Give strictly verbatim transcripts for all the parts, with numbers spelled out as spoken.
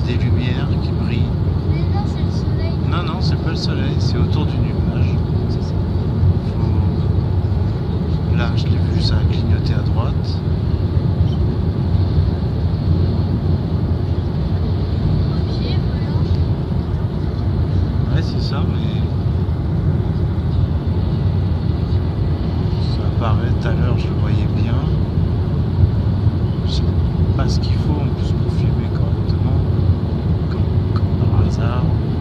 des lumières qui brillent. Mais non, c'est le soleil. Non, non, c'est pas le soleil, c'est autour du nuage. Faut... Là, je l'ai vu, ça a clignoté à droite. Ok, voilà. Ouais, c'est ça, mais... Ça apparaît, tout à l'heure, je le voyais bien. Je sais pas ce qu'il faut en plus pour filmer correctement. Comme, comme par hasard.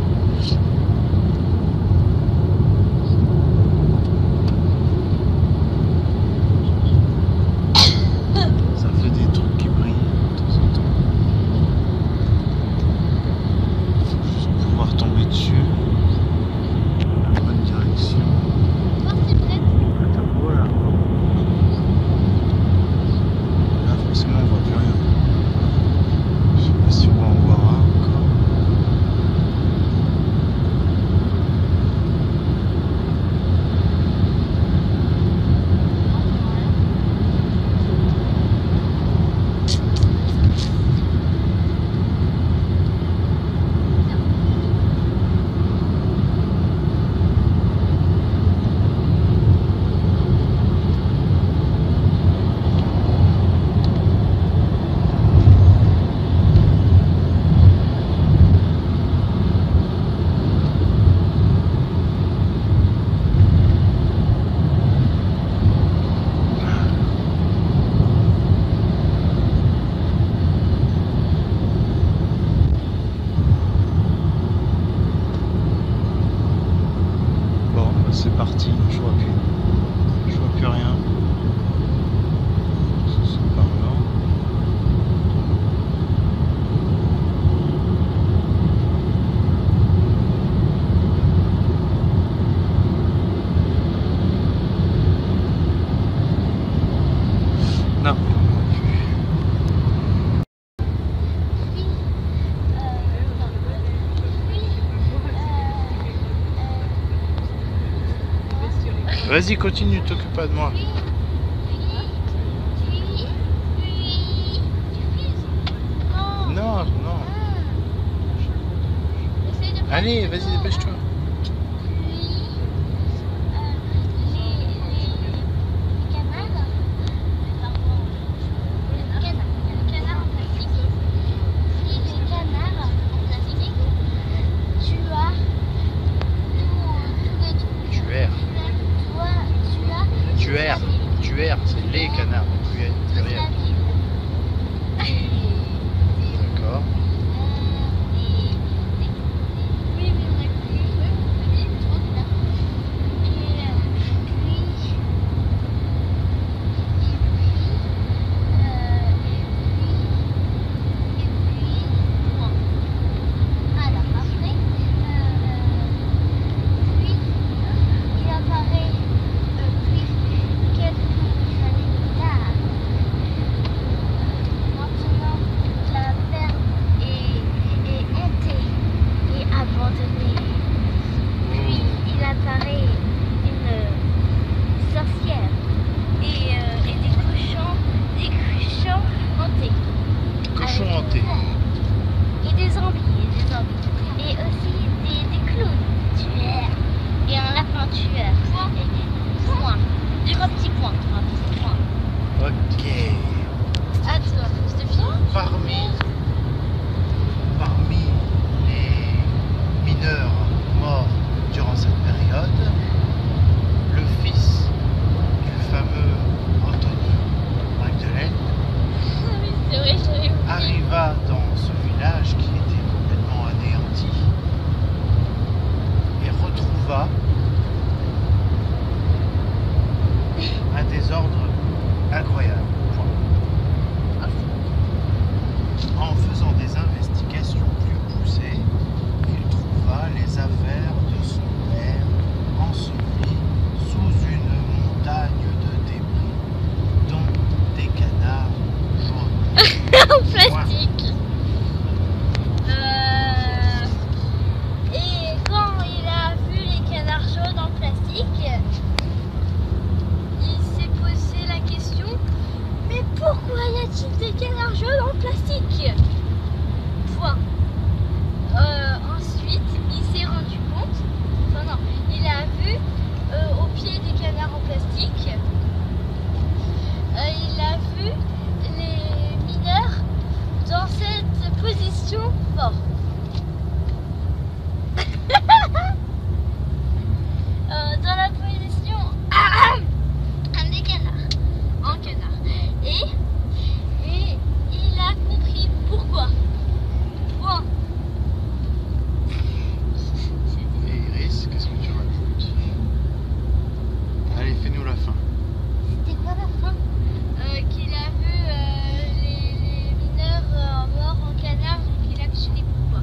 Ça fait des trucs qui brillent de temps en temps. Faut juste pouvoir tomber dessus. La bonne direction. Porte est prête. Attends, voilà. Là, forcément, on voit plus rien. Je sais pas si on va en voir un encore. C'est parti, je vois plus, je vois plus rien. C'est par là. Non, vas-y, continue, t'occupe pas de moi. Non, non. Allez, vas-y, dépêche-toi. Tuère, tuère, c'est les canards, pluriel. D'accord. position fort. Euh, dans la position un des canards. En canard. Et, et il a compris pourquoi. Point. Et Iris, qu'est-ce que tu racontes? Allez, fais-nous la fin. C'était quoi la fin? euh, Qu'il a vu euh, les, les mineurs euh, morts en canard, donc il a tué pourquoi.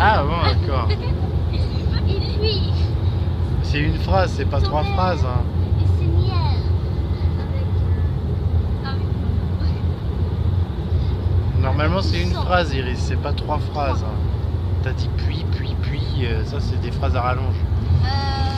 Ah bon, d'accord. Et puis, C'est une phrase, c'est pas trois phrases. Hein. il signale avec... Euh, avec... Normalement, c'est une Sans. phrase, Iris, c'est pas trois phrases. Hein. T'as dit puis, puis, puis, euh, ça c'est des phrases à rallonge. Euh...